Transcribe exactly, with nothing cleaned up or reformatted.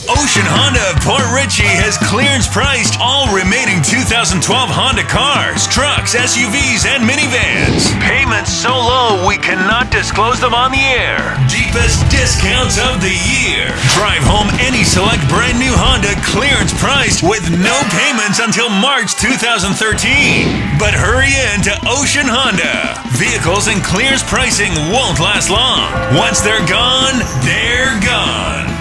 Ocean Honda of Port Richey has clearance priced all remaining two thousand twelve Honda cars, trucks, S U Vs, and minivans. Payments so low we cannot disclose them on the air. Deepest discounts of the year. Drive home any select brand new Honda clearance priced with no payments until March two thousand thirteen. But hurry in to Ocean Honda. Vehicles and clearance pricing won't last long. Once they're gone, they're gone.